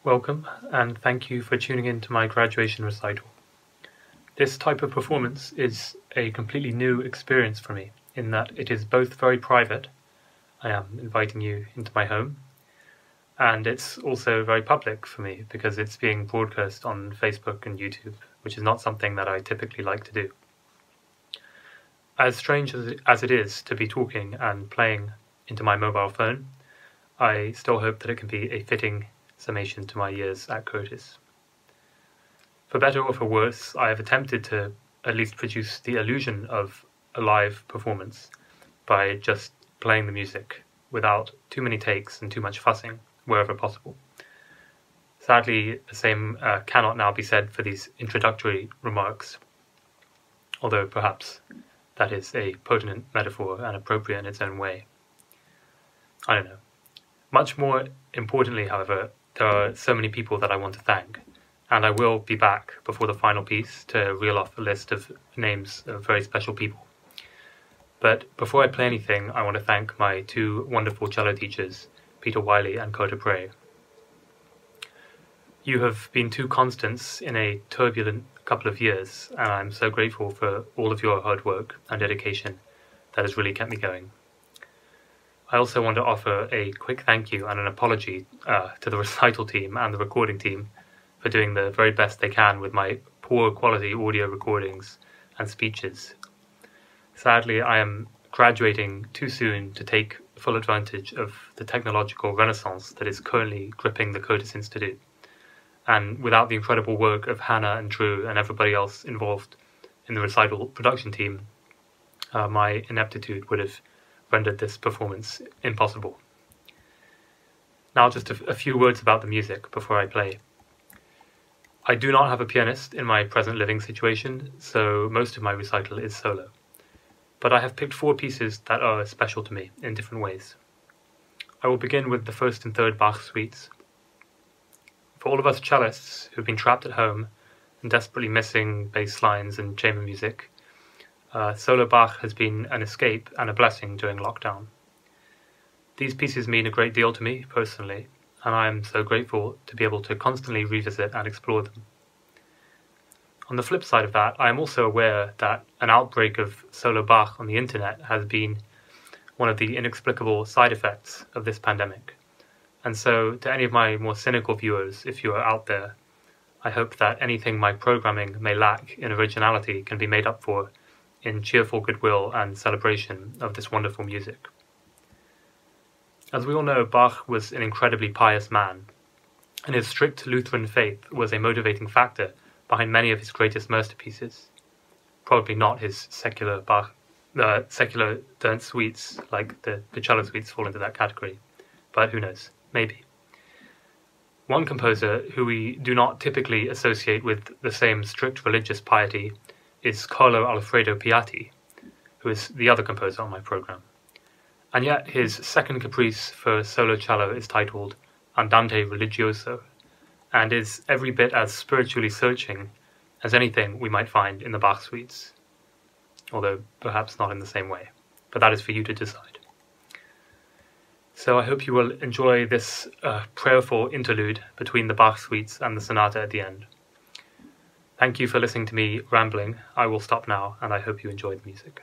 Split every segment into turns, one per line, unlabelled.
Welcome, and thank you for tuning in to my graduation recital. This type of performance is a completely new experience for me, in that it is both very private, I am inviting you into my home, and it's also very public for me because it's being broadcast on Facebook and YouTube, which is not something that I typically like to do. As strange as it is to be talking and playing into my mobile phone, I still hope that it can be a fitting summation to my years at Curtis. For better or for worse, I have attempted to at least produce the illusion of a live performance by just playing the music without too many takes and too much fussing wherever possible. Sadly, the same cannot now be said for these introductory remarks, although perhaps that is a pertinent metaphor and appropriate in its own way. I don't know. Much more importantly, however, there are so many people that I want to thank, and I will be back before the final piece to reel off a list of names of very special people. But before I play anything, I want to thank my two wonderful cello teachers, Peter Wiley and Kurt Dupre. You have been two constants in a turbulent couple of years, and I'm so grateful for all of your hard work and dedication that has really kept me going. I also want to offer a quick thank you and an apology to the recital team and the recording team for doing the very best they can with my poor quality audio recordings and speeches. Sadly, I am graduating too soon to take full advantage of the technological renaissance that is currently gripping the Curtis Institute. And without the incredible work of Hannah and Drew and everybody else involved in the recital production team, my ineptitude would have rendered this performance impossible. Now just a few words about the music before I play. I do not have a pianist in my present living situation, so most of my recital is solo. But I have picked 4 pieces that are special to me in different ways. I will begin with the first and third Bach suites. For all of us cellists who've been trapped at home and desperately missing bass lines and chamber music, solo Bach has been an escape and a blessing during lockdown. These pieces mean a great deal to me personally, and I am so grateful to be able to constantly revisit and explore them. On the flip side of that, I am also aware that an outbreak of solo Bach on the internet has been one of the inexplicable side effects of this pandemic. And so, to any of my more cynical viewers, if you are out there, I hope that anything my programming may lack in originality can be made up for in cheerful goodwill and celebration of this wonderful music. As we all know, Bach was an incredibly pious man, and his strict Lutheran faith was a motivating factor behind many of his greatest masterpieces. Probably not his secular dance suites, like the cello suites fall into that category, but who knows, maybe. One composer who we do not typically associate with the same strict religious piety is Carlo Alfredo Piatti, who is the other composer on my program. And yet his second Caprice for solo cello is titled Andante religioso, and is every bit as spiritually searching as anything we might find in the Bach suites, although perhaps not in the same way, but that is for you to decide. So I hope you will enjoy this prayerful interlude between the Bach suites and the sonata at the end. Thank you for listening to me rambling. I will stop now, and I hope you enjoy the music.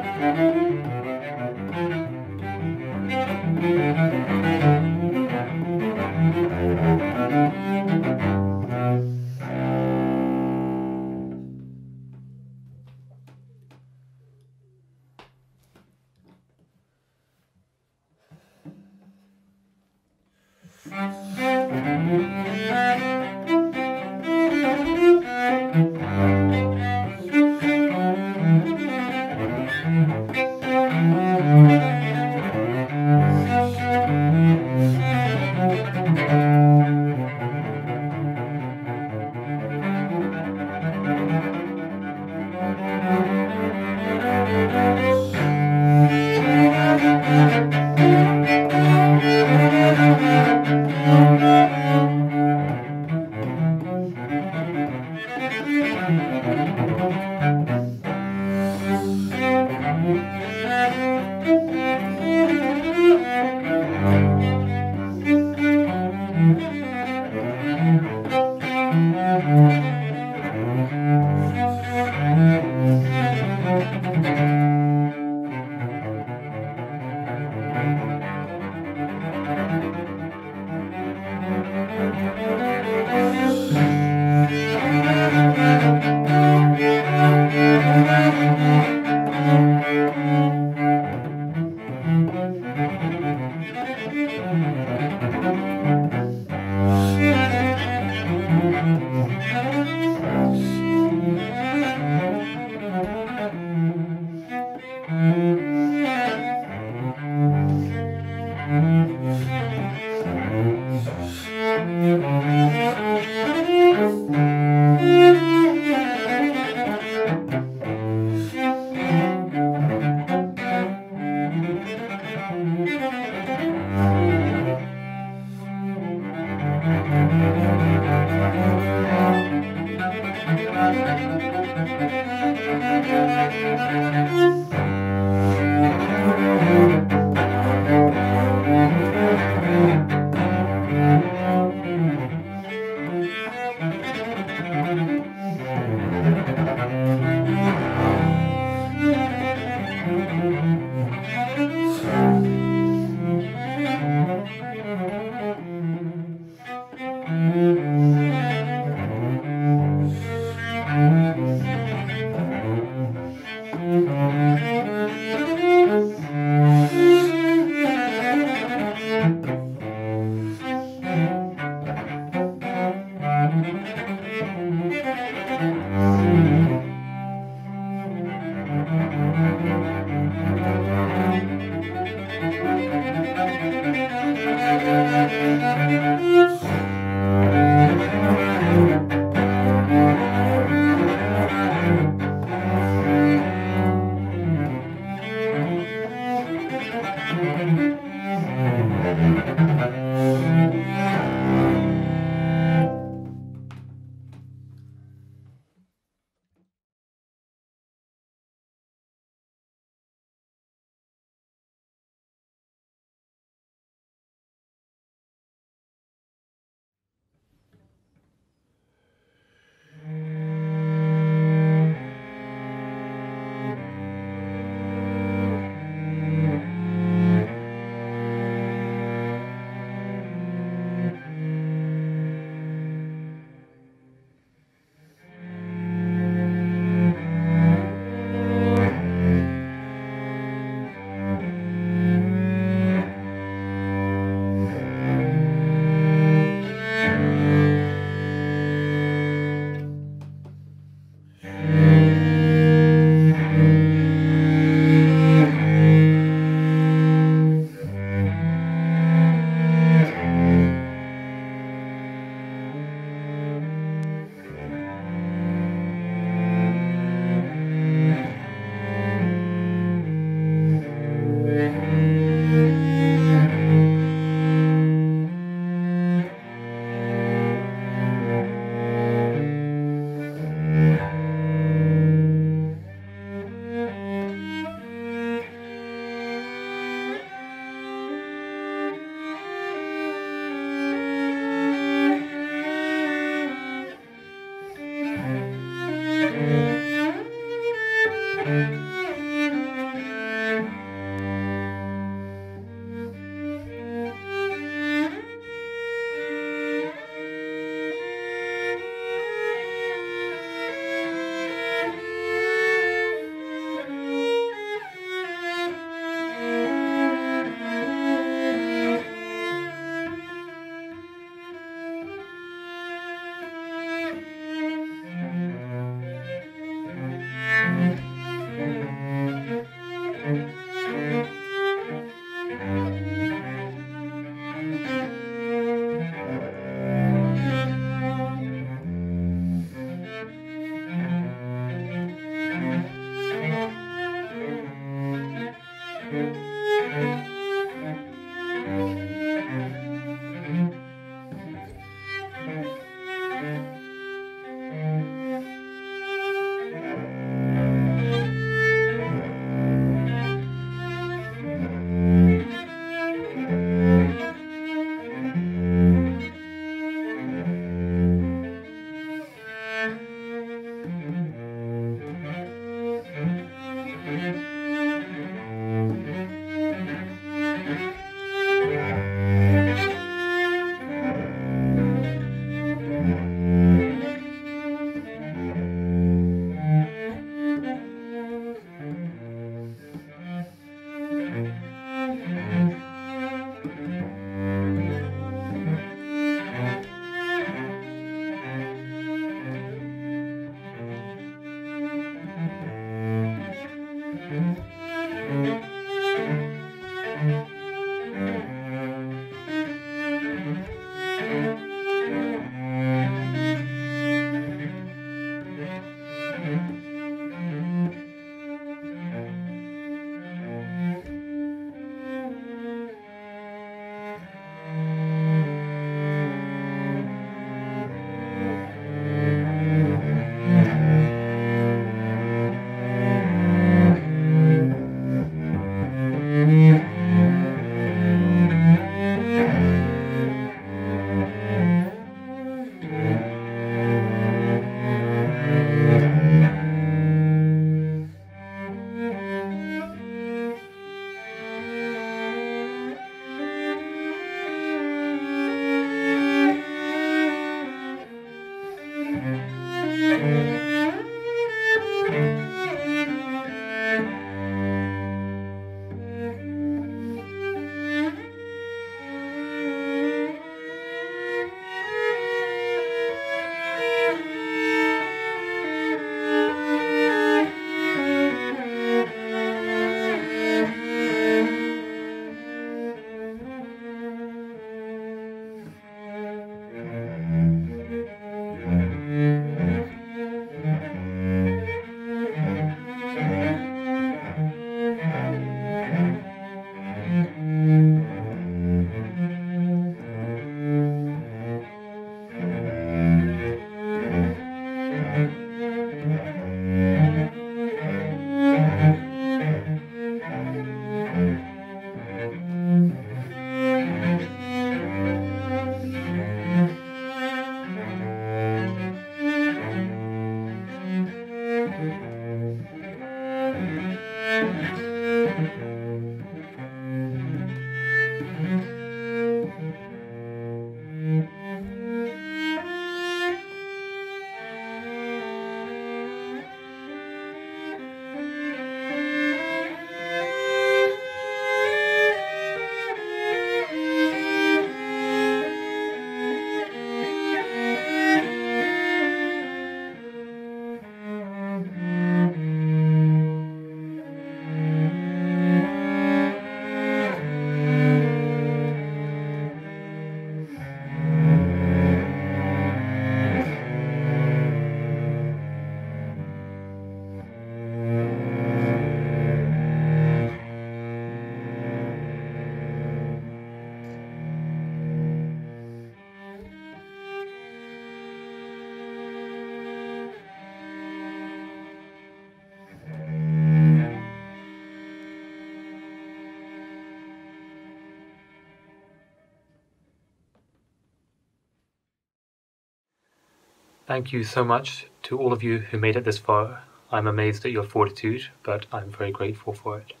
Thank you so much to all of you who made it this far. I'm amazed at your fortitude, but I'm very grateful for it.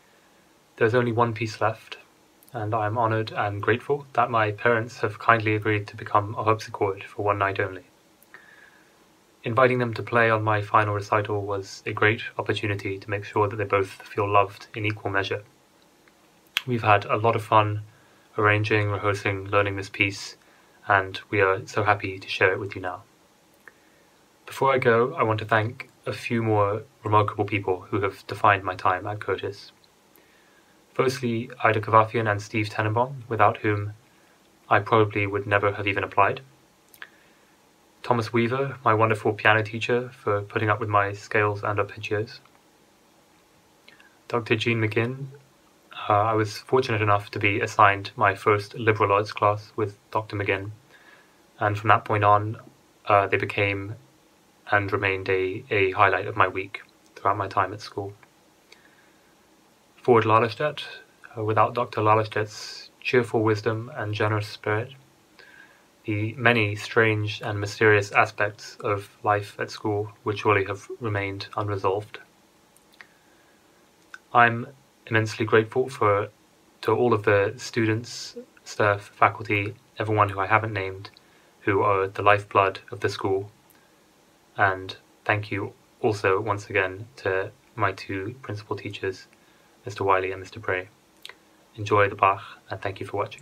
There's only one piece left, and I'm honoured and grateful that my parents have kindly agreed to become a harpsichord for one night only. Inviting them to play on my final recital was a great opportunity to make sure that they both feel loved in equal measure. We've had a lot of fun arranging, rehearsing, learning this piece, and we are so happy to share it with you now. Before I go, I want to thank a few more remarkable people who have defined my time at Curtis. Firstly, Ida Kavafian and Steve Tenenbaum, without whom I probably would never have even applied. Thomas Weaver, my wonderful piano teacher, for putting up with my scales and arpeggios. Dr. Jean McGinn, I was fortunate enough to be assigned my first liberal arts class with Dr. McGinn, and from that point on, they became and remained a highlight of my week throughout my time at school. Ford Lallerstedt, without Dr. Lallerstedt's cheerful wisdom and generous spirit, the many strange and mysterious aspects of life at school would surely have remained unresolved. I'm immensely grateful to all of the students, staff, faculty, everyone who I haven't named, who are the lifeblood of the school. And thank you also once again to my two principal teachers, Mr. Wiley and Mr. Bray. Enjoy the Bach, and thank you for watching.